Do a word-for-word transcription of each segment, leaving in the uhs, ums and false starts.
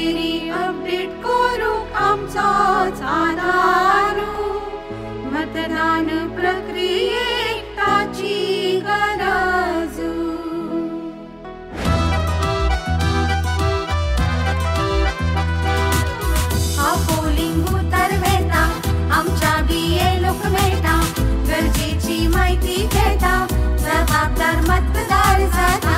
वळेरी अपडेट करूंक आमचोच आधार मतदान प्रक्रियेक ताची गरज हा पोलिंग बूथार वेता आमच्या बीए लोक मेळटा गरजेची माहिती घेता जबाबदार मतदार जाता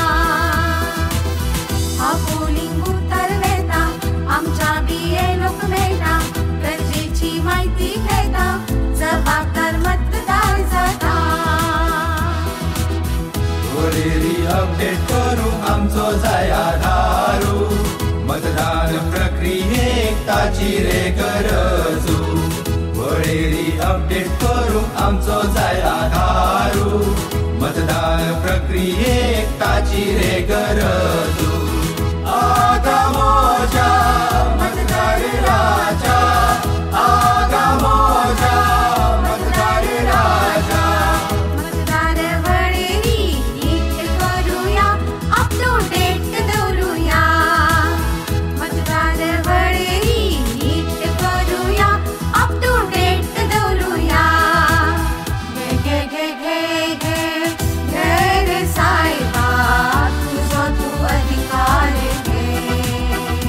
हा पोलिंग बूथार वेता आमच्या बीए लोक मेळटा गरजेची माहिती घेता जबाबदार मतदार जाता वळेरी अपडेट करूंक आमचो जाय आधार मतदान प्रक्रियेक ताची रे गरज वळेरी अपडेट करूंक आमचो जाय आधार मतदान प्रक्रियेक ताची रे गरज आगामोच्या मतदार राजा आगामोच्या मतदार राजा मतदार वळेरी नीट करूया अप टू डेट दवरूया मतदार वळेरी नीट करूया अप टू डेट दवरूया घे घे घे घे घे रे सायबा तुझो तू अधिकार घे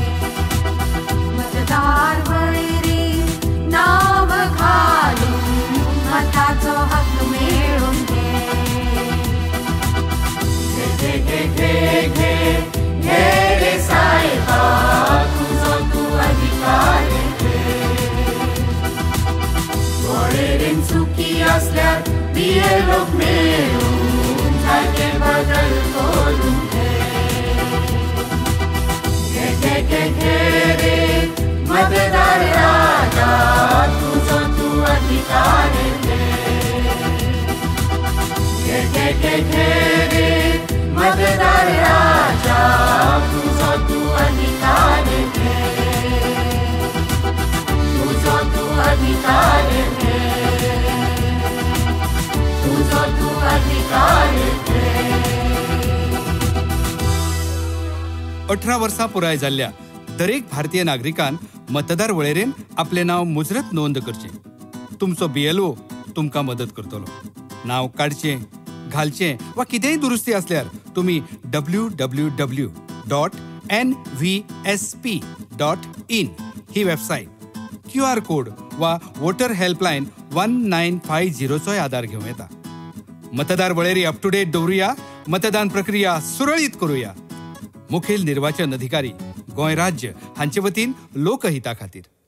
मतदार वळेरी नाव घालून मताचो हक्क मिळवून घे घे घे घे घे घे रे सायबा तुझो तू अधिकार घे वळेरेन चुकी असल्यार बीए लोक मेळून जायते बदल करून घे घे घे घे रे मतदार राजा तुझो तू अधिकार घे घे घे घे रे मतदार राजा तुझो तू अधिकार घे तुझो तू अधिकार घे तुझो तू अधिकार घे अठरा वर्सां पुराय जाल्ल्या दरेक भारतीय नागरिकान मतदार वळेरेन आपले नाव मुजरत नोंद करचें तुमचो बीएलओ तुमकां मदत करतलो नाव काडचें घालचें वा कितेंय दुरुस्ती असल्यार तुमी W W W dot N V S P dot in ही वेबसायट क्यू आर कोड वा voter helpline one nine five झिरोचोय आधार घेवं येता मतदार वळेरी अप टू डेट दवरुया मतदान प्रक्रिया सुरळीत करूया मुखेल निर्वाचन अधिकारी गोंय राज्य हांचे वतीन लोकहिता खातीर.